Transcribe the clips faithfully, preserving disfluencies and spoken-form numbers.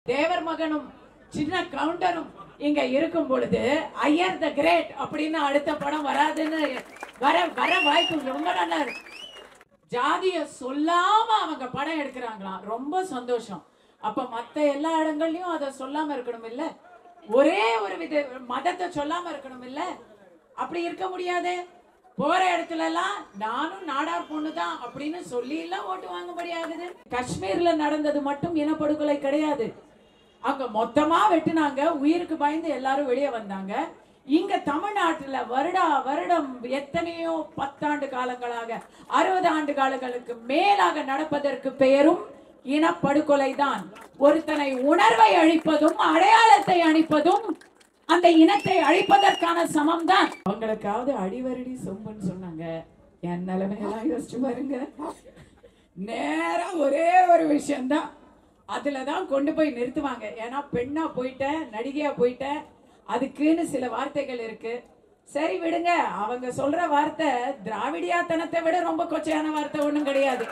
தேவர் மகனும் சின்ன கவுண்டரும் இங்க இருக்கும் பொழுது ஐயர் த கிரேட் அப்படின்னு அடுத்த படம் வராதுன்னு வர வர வாய்ப்பு ரொம்ப நல்லா இருக்கு. ஜாதிய சொல்லாம அவங்க படம் எடுக்கிறாங்களாம், ரொம்ப சந்தோஷம். அப்ப மத்த எல்லா இடங்கள்லயும் அதை சொல்லாம இருக்கணும் இல்ல, ஒரே ஒரு வித மதத்தை சொல்லாம இருக்கணும் இல்ல, அப்படி இருக்க முடியாது. போற இடத்துல எல்லாம் நானும் நாடார் பொண்ணுதான் அப்படின்னு சொல்லி எல்லாம் ஓட்டு வாங்கும்படி ஆகுது. காஷ்மீர்ல நடந்தது மட்டும் இனப்படுகொலை கிடையாது, அங்க மொத்தமா வெட்டினாங்க, உயிருக்கு பயந்து எல்லாரும் வெளியே வந்தாங்க. இங்க தமிழ்நாட்டுல வருடா வருடம் எத்தனையோ பத்தாண்டு காலங்களாக அறுபது ஆண்டு காலங்களுக்கு மேலாக நடப்பதற்கு பெயரும் இனப்படுகொலை தான். ஒருத்தனை உணர்வை அழிப்பதும் அடையாளத்தை அழிப்பதும் அந்த இனத்தை அழிப்பதற்கான சமம் தான். அவங்களுக்காவது அடிவரடி சொம்புன்னு சொன்னாங்க, என் நிலைமையெல்லாம் யோசிச்சு பாருங்க. நேரம் ஒரே ஒரு விஷயம்தான், அதுலதான் கொண்டு போய் நிறுத்துவாங்க. ஏன்னா பெண்ணா போயிட்ட, நடிகையா போயிட்ட, அதுக்குன்னு சில வார்த்தைகள் இருக்கு. சரி விடுங்க, அவங்க சொல்ற வார்த்தை திராவிடியாத்தனத்தை விட ரொம்ப கொச்சையான வார்த்தை ஒண்ணும் கிடையாது.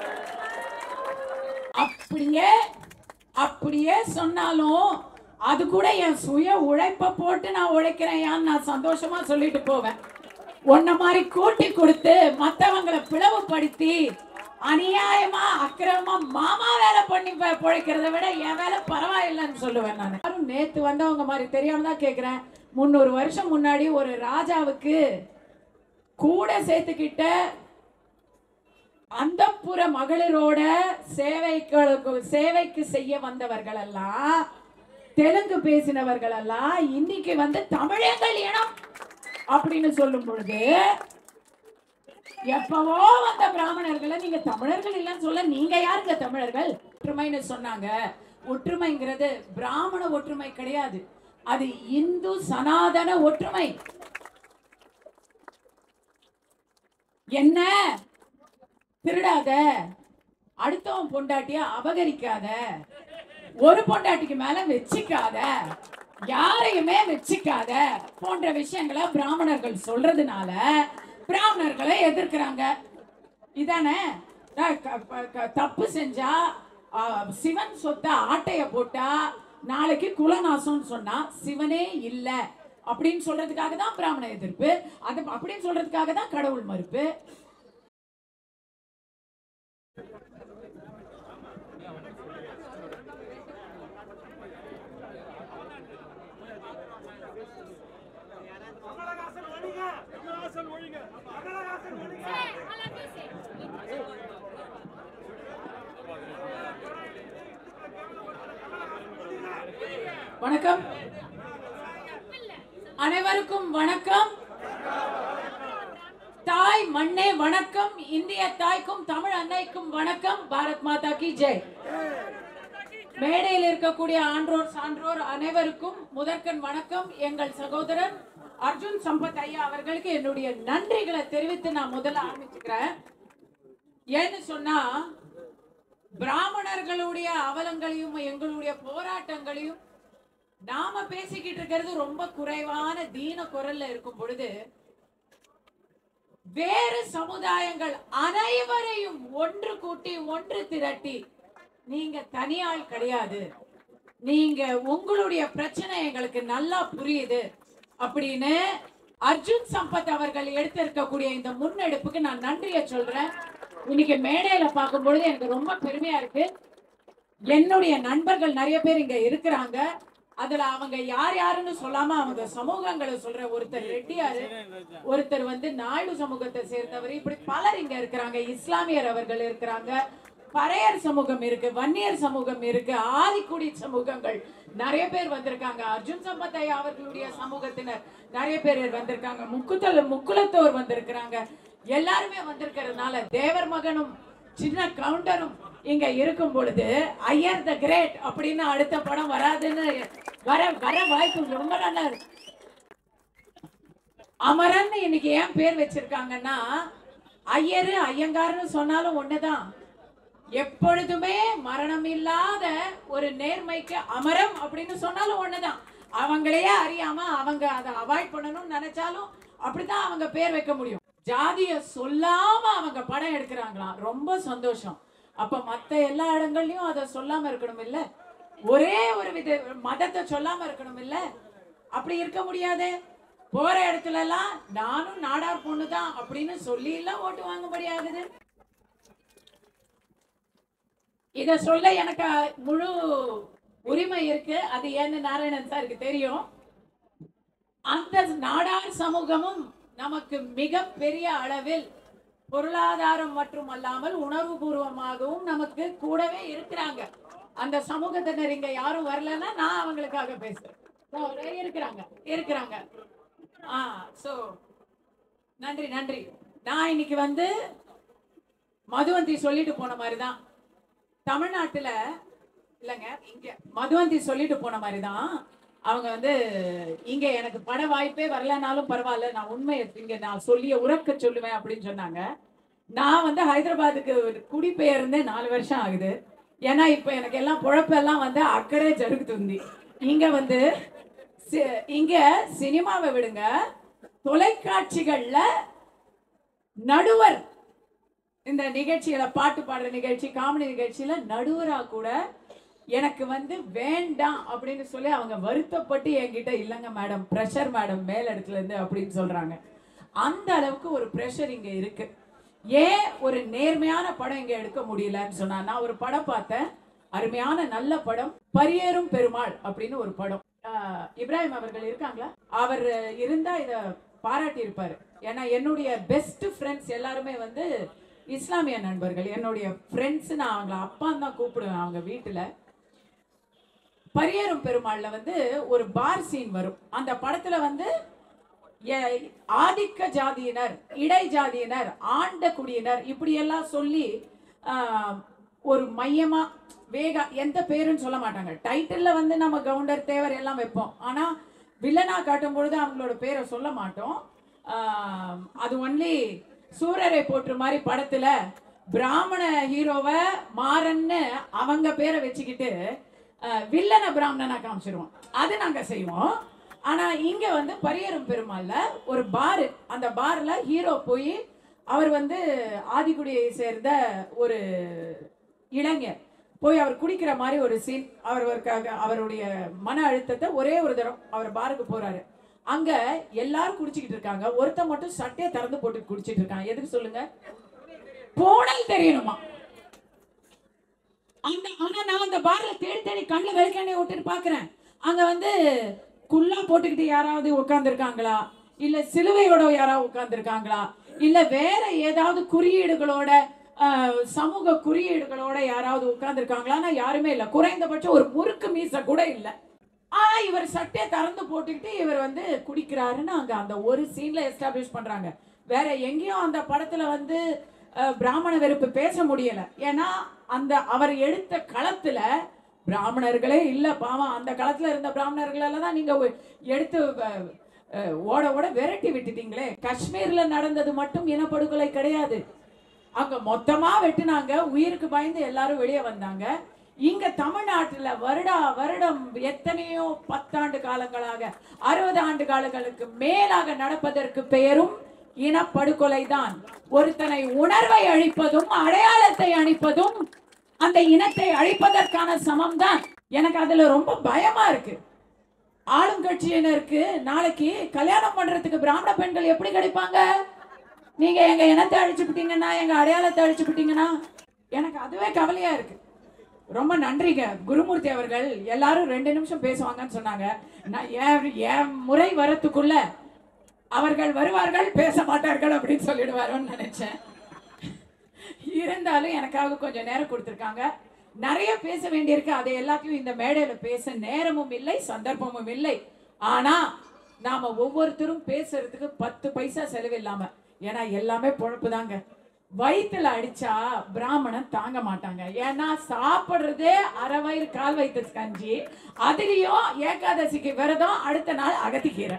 அப்படியே அப்படியே சொன்னாலும் அது கூட என் சுய உழைப்ப போட்டு நான் உழைக்கிறேன் நான் சந்தோஷமா சொல்லிட்டு போவேன். உன்ன மாதிரி கூட்டி கொடுத்து மத்தவங்களை பிளவுபடுத்தி அநியாயமா அக்கிரமமா மாமா வேலை பண்ணி பிழைக்கிறத விட என் வேலை பரவாயில்லைன்னு சொல்லுவேன் நான். யாரும் நேத்து வந்தவங்க மாதிரி தெரியாம தான் கேட்கிறேன். முன்னூறு வருஷம் முன்னாடி ஒரு ராஜாவுக்கு கூட சேர்த்துக்கிட்ட அந்த புற மகளிரோட சேவைகளுக்கு சேவைக்கு செய்ய வந்தவர்கள் எல்லாம், தெலுங்கு பேசினவர்கள் எல்லாம் இன்னைக்கு வந்து தமிழர்கள் இனம் அப்படின்னு சொல்லும் பொழுது, எப்பவோ வந்த பிராமணர்களை நீங்க தமிழர்கள் இல்லைன்னு சொல்ல நீங்க யாருங்க தமிழர்கள்? ஒற்றுமைன்னு சொன்னாங்க. ஒற்றுமைங்கிறது பிராமண ஒற்றுமை கிடையாது, அது இந்து சனாதன ஒற்றுமை. என்ன திருடாத, அடுத்தவன் பொண்டாட்டிய அபகரிக்காத, ஒரு பொண்டாட்டிக்கு மேல வச்சிக்காத, யாரையுமே வச்சிக்காத போன்ற விஷயங்களை பிராமணர்கள் சொல்றதுனால பிராமணர்களை எதிர்க்கிறாங்க. இதானே தப்பு செஞ்சா சிவன் சொத்த ஆட்டைய போட்டா நாளைக்கு குலநாசம் சொன்னா சிவனே இல்ல அப்படின்னு சொல்றதுக்காக தான் பிராமண எதிர்ப்பு, அது அப்படின்னு சொல்றதுக்காக தான் கடவுள் மறுப்பு. வணக்கம், அனைவருக்கும் வணக்கம். தாய் மண்ணே வணக்கம், இந்திய தாய்க்கும் தமிழ் அன்னைக்கும் வணக்கம். பாரத் மாதா கி ஜெய். மேடையில் இருக்கக்கூடிய ஆன்றோர் சான்றோர் அனைவருக்கும் முதற்கண் வணக்கம். எங்கள் சகோதரர் அர்ஜுன் சம்பத் ஐயா அவர்களுக்கு என்னுடைய நன்றிகளை தெரிவித்து நான் முதல்ல ஆரம்பிச்சுக்கிறேன். ஏன்னு சொன்னா, பிராமணர்களுடைய அவலங்களையும் எங்களுடைய போராட்டங்களையும் நாம பேசிக்கிட்டு இருக்கிறது ரொம்ப குறைவான தீன குரல்ல இருக்கும் பொழுது, வேறு சமுதாயங்கள் அனைவரையும் ஒன்று கூட்டி ஒன்று திரட்டி, நீங்க தனியாள் கிடையாது, நீங்க உங்களுடைய பிரச்சனை எங்களுக்கு நல்லா புரியுது அப்படின்னு அர்ஜுன் சம்பத் அவர்கள் எடுத்திருக்கக்கூடிய இந்த முன்னெடுப்புக்கு நான் நன்றியை சொல்றேன். இன்னைக்கு மேடையில பார்க்கும் பொழுது எனக்கு ரொம்ப பெருமையா இருக்கு. என்னுடைய நண்பர்கள் நிறைய பேர் இங்க இருக்கிறாங்க. அதுல அவங்க யார் யாருன்னு சொல்லாம அவங்க சமூகங்களை சொல்ற, ஒருத்தர் ரெட்டியாரு, ஒருத்தர் வந்து நாயுடு சமூகத்தை சேர்ந்தவர், இப்படி பலர் இங்க இருக்கிறாங்க. இஸ்லாமியர் அவர்கள் இருக்கிறாங்க, பறையர் சமூகம் இருக்கு, வன்னியர் சமூகம் இருக்கு, ஆதிக்குடி சமூகங்கள் நிறைய பேர் வந்திருக்காங்க. அர்ஜுன் சம்பத் ஐயா அவர்களுடைய சமூகத்தினர் நிறைய பேர் வந்திருக்காங்க. முக்குத்தல் முக்குலத்தோர் வந்திருக்கிறாங்க. எல்லாருமே வந்திருக்கிறதுனால தேவர் மகனும் சின்ன கவுண்டரும் இங்க இருக்கும் பொழுது ஐயர் த கிரேட் அப்படின்னு அடுத்த படம் வராதுன்னு வர வர வாய்ப்பு ரொம்ப நல்லா இருக்கு. அமரன் இன்னைக்கு ஏன் பேர் வச்சிருக்காங்கன்னா, ஐயரு ஐயங்காருன்னு சொன்னாலும் ஒண்ணுதான். எப்பொழுதுமே மரணம் இல்லாத ஒரு நேர்மைக்கு அமரம் அப்படின்னு சொன்னாலும் ஒண்ணுதான். அவங்களையே அறியாம அவங்க அதை அவாய்ட் பண்ணணும்னு நினைச்சாலும் அப்படிதான் அவங்க பேர் வைக்க முடியும். ஜாதிய சொல்லாம அவங்க படம் எடுக்கிறாங்களாம், ரொம்ப சந்தோஷம். அப்ப மத்த எல்லா இடங்கள்லயும் அதை சொல்லாம இருக்கணும் இல்ல, ஒரே ஒரு வித மதத்தை சொல்லாம இருக்கணும் இல்ல? அப்படி இருக்க முடியாது. போற இடத்துல எல்லாம் நானும் நாடார் பொண்ணுதான் அப்படின்னு சொல்லி எல்லாம் ஓட்டு வாங்கும்படி ஆகுது. இத சொல்ல எனக்கு முழு உரிமை இருக்கு. அது ஏன்னு நாராயணன் சாருக்கு தெரியும். அந்த நாடார் சமூகமும் நமக்கு மிக பெரிய அளவில் பொருளாதாரம் மற்றும் அல்லாமல் உணர்வு பூர்வமாகவும் நமக்கு கூடவே இருக்கிறாங்க. அந்த சமூகத்தினர் இங்க யாரும் வரலன்னா நான் அவங்களுக்காக பேசுறேன். இருக்கிறாங்க இருக்கிறாங்க ஆ சோ நன்றி நன்றி. நான் இன்னைக்கு வந்து மதுவந்தி சொல்லிட்டு போன மாதிரிதான் தமிழ்நாட்டுல இல்லைங்க, இங்க மதுவந்தி சொல்லிட்டு போன மாதிரிதான் அவங்க வந்து இங்க எனக்கு பட வாய்ப்பே வரலனாலும் பரவாயில்ல, நான் உண்மையை இங்க நான் சொல்லிய உறக்க சொல்லுவேன் அப்படின்னு சொன்னாங்க. நான் வந்து ஹைதராபாத்துக்கு குடிபெயர்ந்து நாலு வருஷம் ஆகுது. ஏன்னா இப்ப எனக்கு எல்லாம் பொழப்பெல்லாம் வந்து அக்கறை ஜருகுதுந்தி. இங்க வந்து இங்க சினிமாவை விடுங்க, தொலைக்காட்சிகள்ல நடுவர் இந்த நிகழ்ச்சியில பாட்டு பாடுற நிகழ்ச்சி காமெடி நிகழ்ச்சியில நடுவரா கூட எனக்கு வந்து வேண்டாம் அப்படின்னு சொல்லி அவங்க வருத்தப்பட்டு என்கிட்ட இல்லைங்க மேடம் பிரஷர் மேடம் மேல் இடத்துல இருந்து அப்படின்னு சொல்றாங்க. அந்த அளவுக்கு ஒரு பிரஷர் இங்க இருக்கு. ஏன் ஒரு நேர்மையான படம் இங்க எடுக்க முடியலன்னு சொன்னா, நான் ஒரு படம் பார்த்தேன், அருமையான நல்ல படம், பரியேறும் பெருமாள் அப்படின்னு ஒரு படம். இப்ராஹிம் அவர்கள் இருக்காங்களா? அவர் இருந்தா இத பாராட்டி இருப்பாரு. ஏன்னா என்னுடைய பெஸ்ட் ஃப்ரெண்ட்ஸ் எல்லாருமே வந்து இஸ்லாமிய நண்பர்கள், என்னுடைய ஃப்ரெண்ட்ஸ். நான் அவங்கள அப்பான்னு தான் கூப்பிடுவேன். அவங்க வீட்டுல பரியேறும் பெருமாள்ல வந்து ஒரு பார் சீன் வரும். அந்த படத்துல வந்து ஆதிக்க ஜாதியினர், இடை ஜாதியினர், ஆண்ட குடியினர் இப்படி எல்லாம் சொல்லி ஒரு மையமா வேகா எந்த பேருன்னு சொல்ல மாட்டாங்க. டைட்டில்ல வந்து நம்ம கவுண்டர் தேவர் எல்லாம் வைப்போம். ஆனா வில்லனா காட்டும் பொழுது அவங்களோட பேரை சொல்ல மாட்டோம். அது ஒன்லி சூரரை போற்று மாதிரி படத்துல பிராமண ஹீரோவை மாறன்னு அவங்க பேரை வச்சுக்கிட்டு வில்லன பிராமணனா காமிச்சிருவோம். அது நாங்க செய்வோம். ஆனா இங்க வந்து பரியேறும் பெருமாள்ல ஒரு பாரு, அந்த பார்ல ஹீரோ போய் அவர் வந்து ஆதிக்குடியை சேர்ந்த ஒரு இளைஞர் போய் அவர் குடிக்கிற மாதிரி ஒரு சீன். அவருக்காக அவருடைய மன அழுத்தத்தை ஒரே ஒரு தரம் அவர் பாருக்கு போறாரு. அங்க எல்லாரும் குடிச்சுக்கிட்டு இருக்காங்க, ஒருத்த மட்டும் சட்டையை திறந்து போட்டு குடிச்சிட்டு இருக்காங்க. எதுக்கு சொல்லுங்க? போனல் தெரியணுமா? அந்த ஆனா நான் அந்த பார்ல தேடி தேடி கண்ணுல விளக்கெண்ணெய் விட்டுட்டு பாக்குறேன். அங்க வந்து குல்லா போட்டுக்கிட்டு யாராவது உட்கார்ந்து இருக்காங்களா, இல்ல சிலுவையோட யாராவது உட்கார்ந்து இருக்காங்களா, இல்ல வேற ஏதாவது குறியீடுகளோட சமூக குறியீடுகளோட யாராவது உட்கார்ந்து இருக்காங்களா? யாருமே இல்ல. குறைந்தபட்சம் ஒரு முறுக்கு மீச கூட இல்ல. ஆனா இவர் சட்டையை திறந்து போட்டுக்கிட்டு இவர் வந்து குடிக்கிறாருன்னு அங்க அந்த ஒரு சீன்ல எஸ்டாப்ளிஷ் பண்றாங்க. வேற எங்கேயும் அந்த படத்துல வந்து பிராமண வெறுப்பு பேச முடியல. ஏன்னா அந்த அவர் எடுத்த களத்துல பிராமணர்களே இல்ல பாவம். அந்த களத்துல இருந்த பிராமணர்களால தான் நீங்க எடுத்து ஓட ஓட விரட்டி விட்டுட்டீங்களே. காஷ்மீர்ல நடந்தது மட்டும் இனப்படுகொலை கிடையாது, அங்க மொத்தமா வெட்டினாங்க, உயிருக்கு பயந்து எல்லாரும் வெளியே வந்தாங்க. இங்க தமிழ்நாட்டுல வருடா வருடம் எத்தனையோ பத்தாண்டு காலங்களாக அறுபது ஆண்டு காலங்களுக்கு மேலாக நடப்பதற்கு பெயரும் இனப்படுகொலை தான். ஒருத்தனை உணர்வை அழிப்பதும் அடையாளத்தை அழிப்பதும் அந்த இனத்தை அழிப்பதற்கான சமம் தான். எனக்கு அதுல ரொம்ப பயமா இருக்கு. ஆளுங்கட்சியினருக்கு நாளைக்கு கல்யாணம் பண்றதுக்கு பிராமண பெண்கள் எப்படி கிடைப்பாங்க? நீங்க எங்க இனத்தை அழிச்சுட்டீங்கன்னா, எங்க அடையாளத்தை அழிச்சுட்டீங்கன்னா, எனக்கு அதுவே கவலையா இருக்கு. ரொம்ப நன்றிங்க குருமூர்த்தி அவர்கள். எல்லாரும் ரெண்டு நிமிஷம் பேசுவாங்கன்னு சொன்னாங்க. நான் என் முறை வரத்துக்குள்ள அவர்கள் வருவார்கள், பேச மாட்டார்கள் அப்படின்னு சொல்லிடுவாரோன்னு நினைச்சேன். இருந்தாலும் எனக்காக கொஞ்சம் நேரம் கொடுத்துருக்காங்க. நிறைய பேச வேண்டியிருக்கு. அதை எல்லாத்தையும் இந்த மேடையில பேச நேரமும் இல்லை, சந்தர்ப்பமும் இல்லை. ஆனா நாம ஒவ்வொருத்தரும் பேசுறதுக்கு பத்து பைசா செலவு இல்லாம, ஏன்னா எல்லாமே பொழப்பு தாங்க. வயிற்றுல அடிச்சா பிராமணன் தாங்க மாட்டாங்க. ஏன்னா சாப்பிடுறதே அரை வயிறு கால் வயிற்று கஞ்சி, அதுலயும் ஏகாதசிக்கு விரதம், அடுத்த நாள் அகத்திக்கீரை,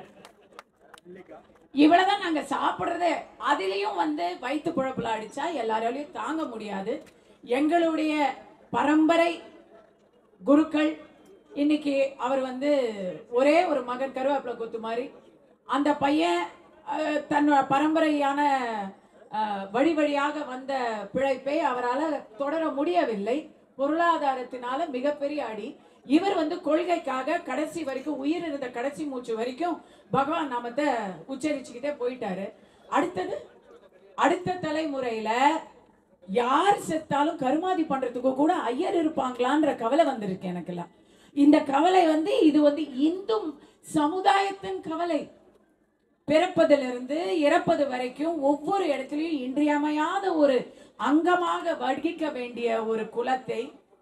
இவ்வளவுதான் நாங்க சாப்பிடுறதே. அதுலயும் வந்து வயிற்று குழப்புல அடிச்சா எல்லாராலையும் தாங்க முடியாது. எங்களுடைய பரம்பரை குருக்கள் இன்னைக்கு அவர் வந்து ஒரே ஒரு மகன் கருவேப்பிலை கொத்து மாதிரி, அந்த பையன் தன் பரம்பரையான வழி வழியாக வந்த பிழைப்பை அவரால் தொடர முடியவில்லை. பொருளாதாரத்தினால மிகப்பெரிய அடி. இவர் வந்து கொள்கைக்காக கடைசி வரைக்கும் உயிர் இருந்த கடைசி மூச்சு வரைக்கும் பகவான் நாமத்தை உச்சரிச்சுக்கிட்டே போயிட்டாரு. அடுத்தது அடுத்த தலைமுறையில யார் செத்தாலும் கருமாதி பண்றதுக்கு கூட ஐயர் இருப்பாங்களான்ற கவலை வந்திருக்கு எனக்குலாம். இந்த கவலை வந்து இது வந்து இந்து சமுதாயத்தின் கவலை. பிறப்பதிலிருந்து இறப்பது வரைக்கும் ஒவ்வொரு இடத்துலயும் இன்றியமையாத ஒரு அங்கமாக வகிக்க வேண்டிய ஒரு குலத்தை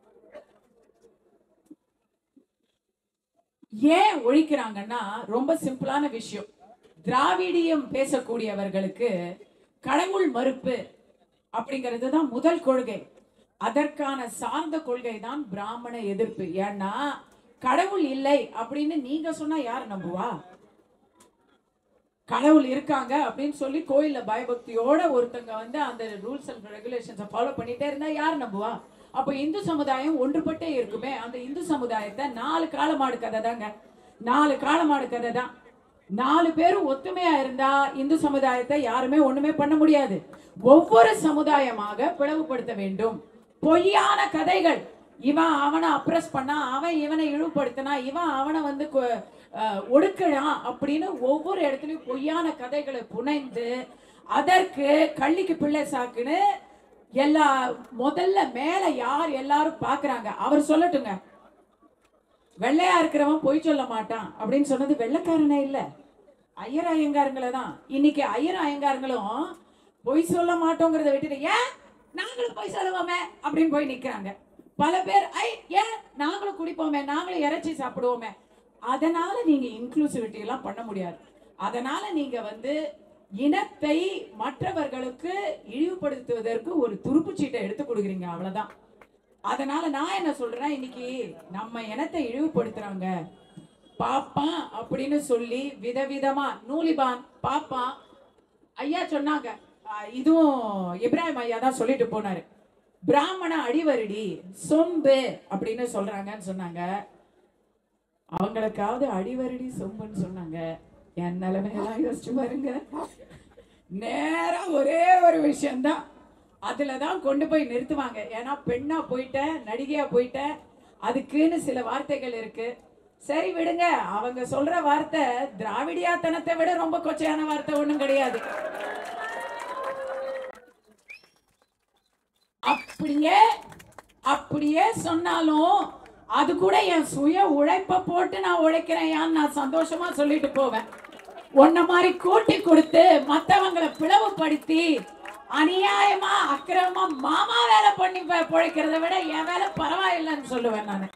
ஏன் ஒழிக்கிறாங்கன்னா ரொம்ப சிம்பிளான விஷயம். திராவிடியம் பேசக்கூடியவர்களுக்கு கடவுள் மறுப்பு அப்படிங்கிறது தான் முதல் கொள்கை. அதற்கான சார்ந்த கொள்கை தான் பிராமண எதிர்ப்பு. ஏன்னா கடவுள் இல்லை அப்படின்னு நீங்க சொன்னா யார் நம்புவா? கடவுள் இருக்காங்க அப்படின்னு சொல்லி கோயில்ல பயபக்தியோட ஒருத்தங்க வந்து அந்த ரூல்ஸ் அண்ட் ரெகுலேஷன்ஸை ஃபாலோ பண்ணிட்டே இருந்தா யார் நம்புவா? அப்ப இந்து சமுதாயம் ஒன்றுபட்டே இருக்குமே. அந்த இந்து சமுதாயத்தை நாலு காலமாடு கதை தாங்க, நாலு காலமாடு கதை தான். நாலு பேரும் ஒத்துமையா இருந்தா இந்து சமுதாயத்தை யாருமே ஒண்ணுமே பண்ண முடியாது. ஒவ்வொரு சமுதாயமாக பிளவுபடுத்த வேண்டும். பொய்யான கதைகள், இவன் அவனை அப்ரஸ் பண்ணா, அவன் இவனை இழிவுபடுத்தினா, இவன் அவனை வந்து ஒடுக்கலாம் அப்படின்னு ஒவ்வொரு இடத்துலயும் பொய்யான கதைகளை புனைந்து அதற்கு கள்ளிக்கு பிள்ளை சாக்குன்னு எல்லா முதல்ல மேல யார் எல்லாரும் பாக்குறாங்க அவர் சொல்லட்டுங்க. வெள்ளையா இருக்கிறவன் பொய் சொல்ல மாட்டான் அப்படின்னு சொன்னது வெள்ளைக்காரனே இல்ல, ஐயர் ஐயங்காரங்களை தான். இன்னைக்கு ஐயர் ஐயங்காரங்களும் பொய் சொல்ல மாட்டோங்கிறத விட்டுட்டு ஏன் நாங்களும் பொய் சொல்லுவோமே அப்படின்னு போய் நிக்கிறாங்க. பல பேர் ஐ ஏன் நாங்களும் குடிப்போமே, நாங்களும் இறைச்சி சாப்பிடுவோமே. அதனால நீங்க இன்க்ளூசிவிட்டி எல்லாம் பண்ண முடியாது. அதனால நீங்க வந்து இனத்தை மற்றவர்களுக்கு இழிவுபடுத்துவதற்கு ஒரு துருப்பு சீட்டை எடுத்து கொடுக்குறீங்க, அவ்வளவுதான். அதனால நான் என்ன சொல்றேன், இன்னைக்கு நம்ம இனத்தை இழிவுபடுத்துறாங்க பாப்பான் அப்படின்னு சொல்லி விதவிதமா நூலிபான் பாப்பான் ஐயா சொன்னாங்க. இதுவும் இப்ராஹிம் ஐயா தான் சொல்லிட்டு போனாரு. பிராமண அடிவருடி சொம்பு அப்படின்னு சொல்றாங்கன்னு சொன்னாங்க. அவங்களுக்காவது அடிவருடி சொம்புன்னு சொன்னாங்க. என் நிலைமையெல்லாம் யோசிச்சு பாருங்க. நேரா ஒரே ஒரு விஷயம்தான், அதுலதான் கொண்டு போய் நிறுத்துவாங்க. ஏன்னா பெண்ணா போயிட்ட, நடிகையா போயிட்ட, அதுக்குன்னு சில வார்த்தைகள் இருக்கு. சரி விடுங்க, அவங்க சொல்ற வார்த்தை திராவிடியாத்தனத்தை விட ரொம்ப கொச்சையான வார்த்தை ஒண்ணும் கிடையாது. அப்படியே அப்படியே சொன்னாலும் அது கூட என் சுய உழைப்ப போட்டு நான் உழைக்கிறேன், நான் சந்தோஷமா சொல்லிட்டு போவேன். உன்ன மாதிரி கூட்டி கொடுத்து மற்றவங்களை பிளவுபடுத்தி அநியாயமா அக்கிரமமா மாமா வேலை பண்ணி பிழைக்கிறத விட என் வேலை பரவாயில்லைன்னு சொல்லுவேன் நான்.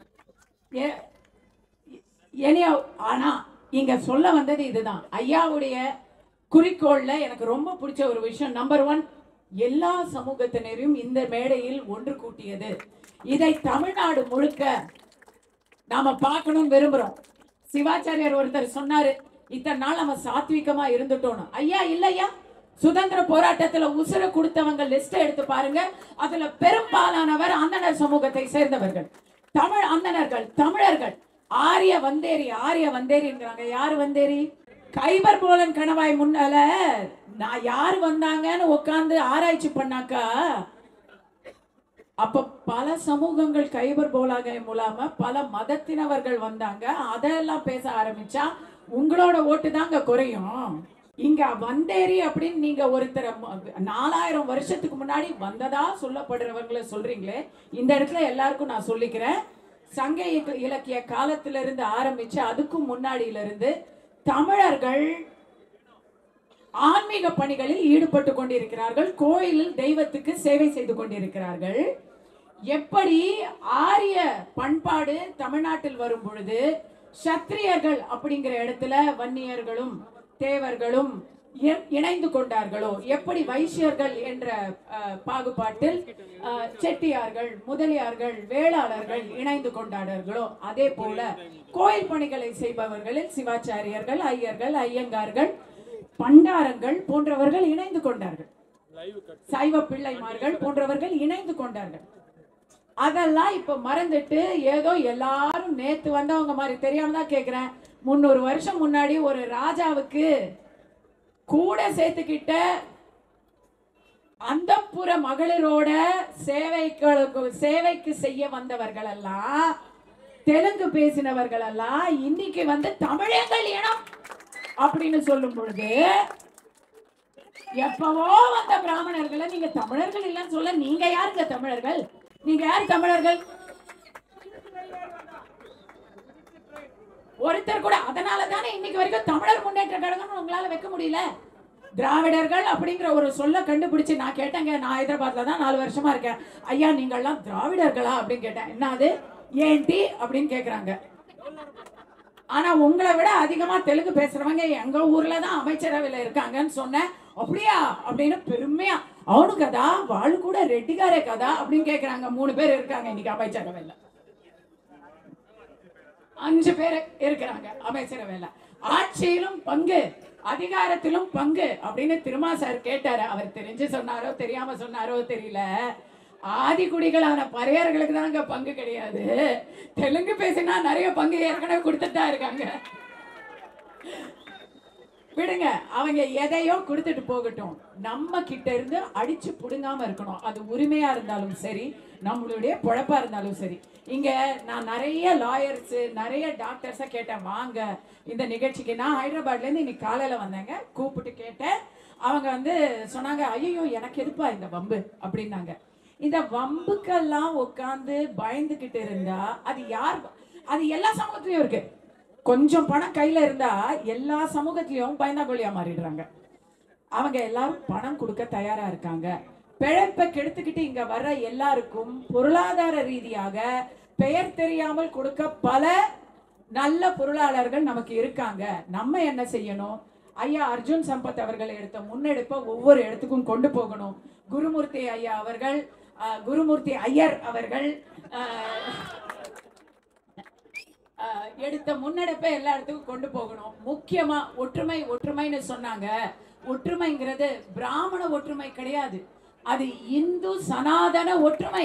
ஆனா இங்க சொல்ல வந்தது இதுதான். ஐயாவுடைய குறிக்கோள்ல எனக்கு ரொம்ப பிடிச்ச ஒரு விஷயம், நம்பர் ஒன், எல்லா சமூகத்தினரையும் இந்த மேடையில் ஒன்று கூட்டியது. இதை தமிழ்நாடு முழுக்க நாம பார்க்கணும்னு விரும்புறோம். சிவாச்சாரியார் ஒருத்தர் சொன்னாரு, இத்தனை நாள் நம்ம சாத்விகமா இருந்துட்டோம். ஐயா இல்லையா, சுதந்திர போராட்டத்துல உசுர கொடுத்தவங்க லிஸ்ட் எடுத்து பாருங்க. அதுல பெரும்பாலானவர் அந்தனர் சமூகத்தை சேர்ந்தவர்கள், தமிழ் அந்தனர்கள், தமிழர்கள். ஆரிய வந்தேரி ஆரிய வந்தேரிங்கிறாங்க. யாரு வந்தேரி? கைபர் போலன் கணவாய் முன்னால நான் யாரு வந்தாங்கன்னு உட்கார்ந்து ஆராய்ச்சி பண்ணாக்கா அப்ப பல சமூகங்கள் கைபர் போலாக மூலமா பல மதத்தினவர்கள் வந்தாங்க. அதெல்லாம் பேச ஆரம்பிச்சா உங்களோட ஓட்டு தாங்க குறையும். இங்க வந்தேரி அப்படின்னு நீங்க ஒருத்தர் நாலாயிரம் வருஷத்துக்கு முன்னாடி வந்ததா சொல்லப்படுறவங்களை சொல்றீங்களே, இந்த இடத்துல எல்லாருக்கும் நான் சொல்லிக்கிறேன், சங்க இலக்கிய காலத்தில இருந்து ஆரம்பிச்சு அதுக்கும் முன்னாடியில இருந்து தமிழர்கள் ஆன்மீக பணிகளில் ஈடுபட்டு கொண்டிருக்கிறார்கள். கோயிலில் தெய்வத்துக்கு சேவை செய்து கொண்டிருக்கிறார்கள். எப்படி ஆரிய பண்பாடு தமிழ்நாட்டில் வரும் பொழுது சத்திரியர்கள் அப்படிங்கிற இடத்துல வன்னியர்களும் தேவர்களும் இணைந்து கொண்டார்களோ, எப்படி வைசியர்கள் என்ற பாகுபாட்டில் செட்டியார்கள், முதலியார்கள், வேளாளர்கள் இணைந்து கொண்டார்களோ, அதே போல கோயில் பணிகளை செய்பவர்களில் சிவாச்சாரியர்கள், ஐயர்கள், ஐயங்கார்கள், பண்டாரங்கள் போன்றவர்கள் இணைந்து கொண்டார்கள். சைவ பிள்ளைமார்கள் போன்றவர்கள் இணைந்து கொண்டார்கள். அதெல்லாம் இப்ப மறந்துட்டு ஏதோ எல்லாரும் நேத்து வந்தவங்க மாதிரி தெரியாம தான் கேக்குறேன். முன்னூறு வருஷம் முன்னாடி ஒரு ராஜாவுக்கு கூட சேர்த்துக்கிட்ட அந்தப்புற மகளிரோட சேவைக்கு சேவைக்கு செய்ய வந்தவர்கள் எல்லாம் தெலுங்கு பேசினவர்கள் எல்லாம் இன்னைக்கு வந்து தமிழர்கள் இனம் அப்படின்னு சொல்லும் பொழுது எப்பவோ வந்த பிராமணர்களை நீங்க தமிழர்கள் இல்லைன்னு சொல்ல நீங்க யாருங்க தமிழர்கள்? நீங்க யார் தமிழர்கள்? ஒருத்தர் கூட. அதனால தானே இன்னைக்கு வரைக்கும் தமிழர் முன்னேற்ற கழகம் உங்களால வைக்க முடியல. திராவிடர்கள் அப்படிங்கிற ஒரு சொல்ல கண்டுபிடிச்சு நான் கேட்டேங்க. நான் ஹைதராபாத்ல தான் நாலு வருஷமா இருக்கேன். ஐயா நீங்கள்லாம் திராவிடர்களா அப்படின்னு கேட்டேன். என்னது ஏன்டி அப்படின்னு கேக்குறாங்க. ஆனா உங்களை விட அதிகமா தெலுங்கு பேசுறவங்க எங்க ஊர்ல தான் அமைச்சரவையில இருக்காங்கன்னு சொன்னேன். அப்படியா அப்படின்னு பெருமையா அவனு கதா வாழ் கூட ரெட்டிகாரே கதா அப்படின்னு கேக்குறாங்க. மூணு பேர் இருக்காங்க இன்னைக்கு அமைச்சரவையில. அஞ்சு பேர் இருக்கிறாங்க அமைச்சரவையில. ஆட்சியிலும் பங்கு, அதிகாரத்திலும் பங்கு அப்படின்னு திருமா சார் கேட்டாரு. அவர் தெரிஞ்சு சொன்னாரோ தெரியாம சொன்னாரோ தெரியல. ஆதிக்குடிகள் அவன பறையர்களுக்கு தாங்க பங்கு கிடையாது. தெலுங்கு பேசினா நிறைய பங்கு ஏற்கனவே கொடுத்துட்டா இருக்காங்க. விடுங்க, அவங்க எதையோ கொடுத்துட்டு போகட்டும். நம்ம கிட்ட இருந்து அடிச்சு புடுங்காம இருக்கணும். அது உரிமையா இருந்தாலும் சரி, நம்மளுடைய பொழப்பா இருந்தாலும் சரி. இங்க நான் நிறைய லாயர்ஸ் நிறைய டாக்டர்ஸா கேட்டேன் வாங்க இந்த நிகழ்ச்சிக்கு. நான் ஹைதராபாத்ல இருந்து இன்னைக்கு காலையில வந்தேங்க. கூப்பிட்டு கேட்டேன். அவங்க வந்து சொன்னாங்க ஐயோ எனக்கு எதுப்பா இந்த வம்பு அப்படின்னாங்க. இந்த வம்புக்கெல்லாம் உட்காந்து பயந்துகிட்டு இருந்தா அது யார்? அது எல்லா சமூகத்திலயும் இருக்கு. கொஞ்சம் பணம் கையில இருந்தா எல்லா சமூகத்திலயும் பயந்தாங்கொழியா மாறிடுறாங்க. அவங்க எல்லாரும் பணம் கொடுக்க தயாரா இருக்காங்க. பிழைப்பை கெடுத்துக்கிட்டு இங்க வர்ற எல்லாருக்கும் பொருளாதார ரீதியாக பெயர் தெரியாமல் கொடுக்க பல நல்ல பொருளாளர்கள் நமக்கு இருக்காங்க. நம்ம என்ன செய்யணும்? ஐயா அர்ஜுன் சம்பத் அவர்கள் எடுத்த முன்னெடுப்பை ஒவ்வொரு இடத்துக்கும் கொண்டு போகணும். குருமூர்த்தி ஐயா அவர்கள், குருமூர்த்தி ஐயர் அவர்கள் எடுத்த முன்னெடுப்பை எல்லா இடத்துக்கும் கொண்டு போகணும். முக்கியமா ஒற்றுமை ஒற்றுமைன்னு சொன்னாங்க. ஒற்றுமைங்கிறது பிராமண ஒற்றுமை கிடையாது. அது இந்து சனாதன ஒற்றுமை.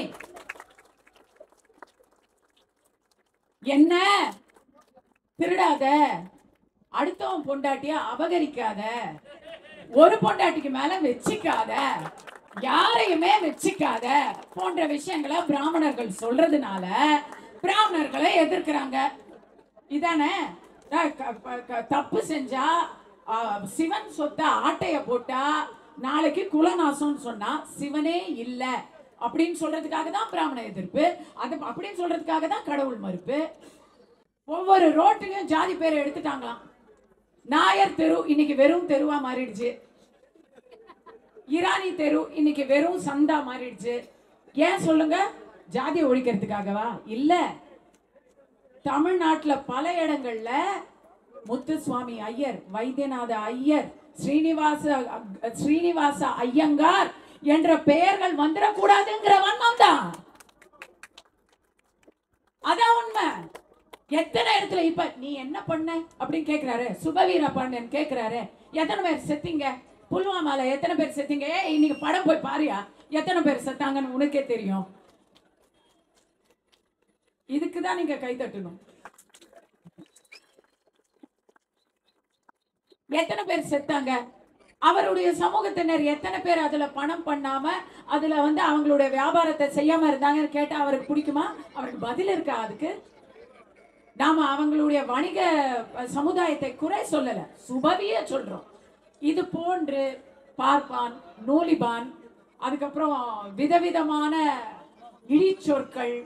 என்ன திருடாத, அடுத்தவன் பொண்டாட்டிய அபகரிக்காத, ஒரு பொண்டாட்டிக்கு மேல வச்சுக்காத, யாரையுமே வச்சுக்காத போன்ற விஷயங்களை பிராமணர்கள் சொல்றதுனால பிராமணர்களை எதிர்க்கிறாங்க. இதானே தப்பு செஞ்சா சிவன் சொத்த ஆட்டைய போட்டா நாளைக்கு குலநாசம் சொன்னா சிவனே இல்ல அப்படின்னு சொல்றதுக்காக தான் பிராமண எதிர்ப்பு. அது அப்படின்னு சொல்றதுக்காக தான் கடவுள் மறுப்பு. ஒவ்வொரு ரோட்டிலையும் ஜாதி பேரை எடுத்துட்டாங்களாம். நாயர் தெரு இன்னைக்கு வெறும் தெருவா மாறிடுச்சு. இரானி தெரு இன்னைக்கு வெறும் சந்தா மாறிடுச்சு. ஏன் சொல்லுங்க? ஜாதியை ஒழிக்கிறதுக்காகவா? இல்ல. தமிழ்நாட்டுல பல இடங்கள்ல முத்துசுவாமி ஐயர், வைத்தியநாத ஐயர், ஸ்ரீனிவாச ஸ்ரீனிவாச ஐயங்கார் என்ற பெயர்கள் வந்துடக்கூடாதுங்கிற வண்ணம் தான். அதான் உண்மை. எத்தனை இடத்துல இப்ப நீ என்ன பண்ண அப்படின்னு கேக்குறாரு. சுபவீர பாண்டியன் கேக்குறாரு எத்தனை பேர் செத்தீங்க புல்வாமால, எத்தனை பேர் செத்தீங்க? இன்னைக்கு படம் போய் பாரியா எத்தனை பேர் செத்தாங்கன்னு உனக்கே தெரியும். இதுக்குதான் நீங்க கை தட்டணும். எத்தனை பேர் செத்தாங்க? அவருடைய சமூகத்தினர் எத்தனை பேர் அதுல பணம் பண்ணாம அதுல வந்து அவங்களுடைய வியாபாரத்தை செய்யாம இருந்தாங்கன்னு கேட்டா அவருக்கு பிடிக்குமா? அவருக்கு பதில் இருக்கா? அதுக்கு நாம அவங்களுடைய வணிக சமுதாயத்தை குறை சொல்லல, சுபவிய சொல்றோம். இது போன்று பார்ப்பான், நூலிபான், அதுக்கப்புறம் விதவிதமான இழிச்சொற்கள்.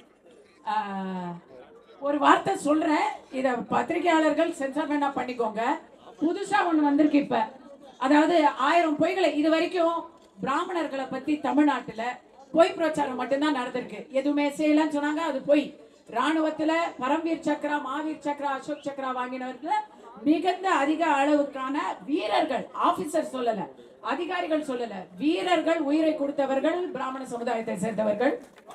ஒரு வார்த்தை சொல்றேன், இத பத்திரிகையாளர்கள் சென்சார் வேணா பண்ணிக்கோங்க. புதுசா ஒண்ணு வந்திருக்கு இப்ப. அதாவது ஆயிரம் பொய்களை இது வரைக்கும் பிராமணர்களை பத்தி தமிழ்நாட்டுல பொய் பிரச்சாரம் மட்டும்தான் நடந்திருக்கு. எதுவுமே செய்யலன்னு சொன்னாங்க, அது பொய். ராணுவத்துல பரம்வீர் சக்ரா, மாவீர் சக்ரா, அசோக் சக்ரா வாங்கினவர்கள் மிகுந்த அதிக அளவுக்கான வீரர்கள், ஆபீசர் சொல்லல, அதிகாரிகள் சொல்லல, வீரர்கள் உயிரை கொடுத்தவர்கள் பிராமண சமுதாயத்தை சேர்ந்தவர்கள்.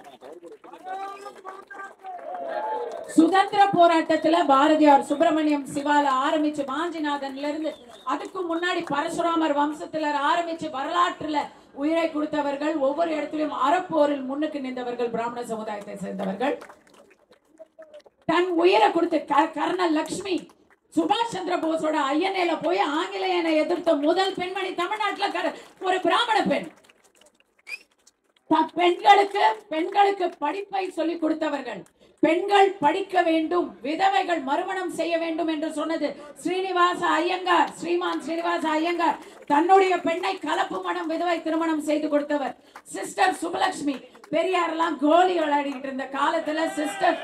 சுதந்திர போராட்டத்துல பாரதியார் சுப்பிரமணியம் சிவால ஆரம்பிச்சு வாஞ்சிநாதன்ல இருந்து அதுக்கு முன்னாடி பரசுராமர் வம்சத்துல ஆரம்பிச்சு வரலாற்றுல உயிரை கொடுத்தவர்கள், ஒவ்வொரு இடத்திலும் அறப்போரில் முன்னுக்கு நின்றவர்கள் பிராமண சமுதாயத்தை சேர்ந்தவர்கள். தன் உயிரை கொடுத்து கர்னல் லட்சுமி சுபாஷ் சந்திர போஸோட ஐயனையில போய் ஆங்கிலேயனை எதிர்த்த முதல் பெண்மணி தமிழ்நாட்டுல ஒரு பிராமண பெண். பெண்களுக்கு பெண்களுக்கு படிப்பை சொல்லிக் கொடுத்தவர்கள், பெண்கள் படிக்க வேண்டும், விதவைகள் மறுமணம் செய்ய வேண்டும் என்று சொன்னது ஸ்ரீனிவாச ஐயங்கார். ஸ்ரீமான் ஸ்ரீனிவாச ஐயங்கார் தன்னுடைய பெண்ணை கலப்பு மனம் விதவை திருமணம் செய்து கொடுத்தவர். சிஸ்டர் சுபலட்சுமி, பெரியார் எல்லாம் கோலி விளையாடிக்கிட்டு இருந்த காலத்துல சிஸ்டர்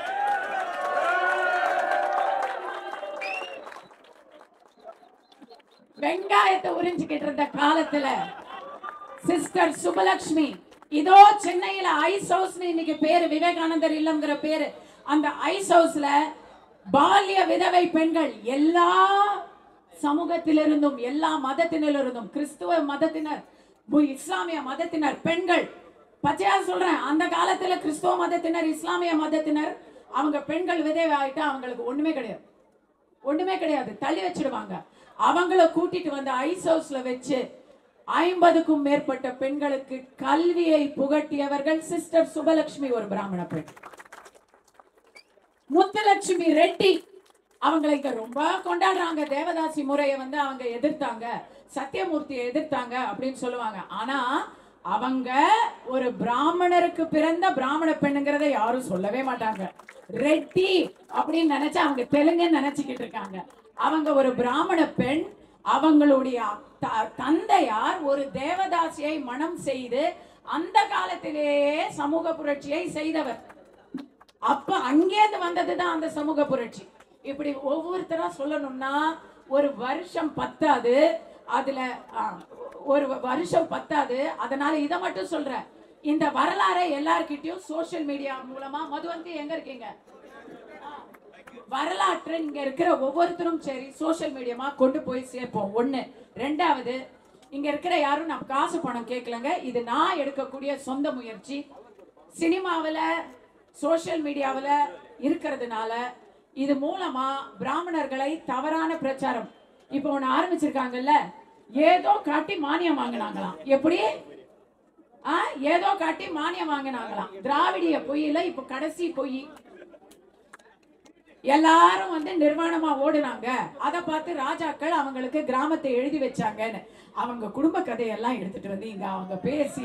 வெங்காயத்தை உறிஞ்சிக்கிட்டு இருந்த காலத்துல சிஸ்டர் சுபலட்சுமி, இதோ சென்னையில ஐஸ் ஹவுஸ் இன்னைக்கு பேரு, விவேகானந்தர் இல்லம்ங்கிற பேரு. அந்த ஐஸ் ஹவுஸ்ல பால்ய விதவை பெண்கள் எல்லா சமூகத்திலிருந்தும், எல்லா மதத்தினரிலிருந்தும், கிறிஸ்துவ மதத்தினர், இஸ்லாமிய மதத்தினர் பெண்கள், பச்சையா சொல்றேன், அந்த காலத்துல கிறிஸ்துவ மதத்தினர், இஸ்லாமிய மதத்தினர், அவங்க பெண்கள் விதவை ஆயிட்டா அவங்களுக்கு ஒண்ணுமே கிடையாது, ஒண்ணுமே கிடையாது, தள்ளி வச்சிடுவாங்க. அவங்கள கூட்டிட்டு வந்து ஐஸ் ஹவுஸ்ல வச்சு ஐம்பதுக்கும் மேற்பட்ட பெண்களுக்கு கல்வியை புகட்டியவர்கள் சிஸ்டர் சுபலட்சுமி, ஒரு பிராமண பெண். முத்துலட்சுமி ரெட்டி, அவங்களை இங்க ரொம்ப கொண்டாடுறாங்க. தேவதாசி முறையை வந்து அவங்க எதிர்த்தாங்க, சத்தியமூர்த்தியை எதிர்த்தாங்க அப்படின்னு சொல்லுவாங்க. ஆனா அவங்க ஒரு பிராமணருக்கு பிறந்த பிராமண பெண்ணுங்கிறத யாரும் சொல்லவே மாட்டாங்க. ரெட்டி அப்படின்னு நினைச்சா அவங்க தெலுங்குன்னு நினைச்சுக்கிட்டு இருக்காங்க. அவங்க ஒரு பிராமண பெண். அவங்களுடைய தந்தையார் ஒரு தேவதாசியை மனம் செய்து அந்த காலத்திலேயே சமூக புரட்சியை செய்தவர். அப்ப அங்கேருந்து வந்ததுதான் அந்த சமூக புரட்சி. இப்படி ஒவ்வொருத்தரா சொல்லணும்னா ஒரு வருஷம் பத்தாது, அதுல ஒரு வருஷம் பத்தாது. அதனால இதை மட்டும் சொல்றேன், இந்த வரலாறை எல்லார்கிட்டயும் சோசியல் மீடியா மூலமா, மது வந்து எங்க இருக்கீங்க, வரலாற்று இங்க இருக்கிற ஒவ்வொருத்தரும் சரி சோசியல் மீடியமா கொண்டு போய் சேர்ப்போம். ஒண்ணு. ரெண்டாவது, இங்க இருக்கிற யாரும் நான் காசு பணம் கேட்கலங்க, இது நான் எடுக்கக்கூடிய சொந்த முயற்சி. சினிமாவில் சோசியல் மீடியாவில் இருக்கிறதுனால இது மூலமா பிராமணர்களை தவறான பிரச்சாரம் இப்போ ஒண்ணு ஆரம்பிச்சிருக்காங்கல்ல, ஏதோ காட்டி மானியம் வாங்கினாங்களாம். எப்படி ஏதோ காட்டி மானியம் வாங்கினாங்களாம். திராவிடிய பொய்யில இப்ப கடைசி பொய். எல்லாரும் வந்து நிர்வாணமா ஓடுனாங்க, அதை பார்த்து ராஜாக்கள் அவங்களுக்கு கிராமத்தை எழுதி வச்சாங்கன்னு அவங்க குடும்ப கதையெல்லாம் எடுத்துட்டு வந்து இங்க அவங்க பேசி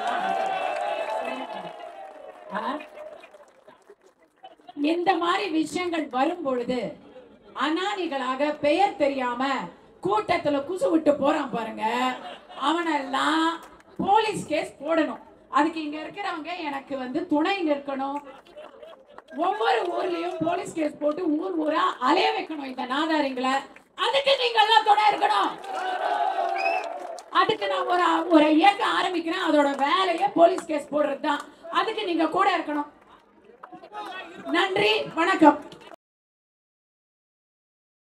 இந்த மாதிரி விஷயங்கள் வரும் பொழுது அனானிகளாக பெயர் தெரியாம கூட்டத்துல குசு விட்டு போறான் பாருங்க, அவனெல்லாம் போலீஸ் கேஸ் போடணும். அதுக்கு இங்க இருக்கிறவங்க எனக்கு வந்து துணை நிற்கணும். ஒவ்வொரு ஊர்லயும் போலீஸ் கேஸ் போட்டு ஊர் ஊரா அலைய வைக்கணும் இந்த நாதாரிங்களை. அதுக்கு நீங்க எல்லாம் துணை இருக்கணும். அதுக்கு நான் ஒரு ஒரு இயக்கம் ஆரம்பிக்கிறேன், அதோட வேலையை போலீஸ் கேஸ் போடுறது தான். அதுக்கு நீங்க கூட இருக்கணும். நன்றி, வணக்கம்.